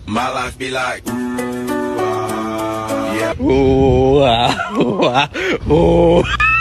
My life be like, yeah. Oh, ah, oh, ah, oh.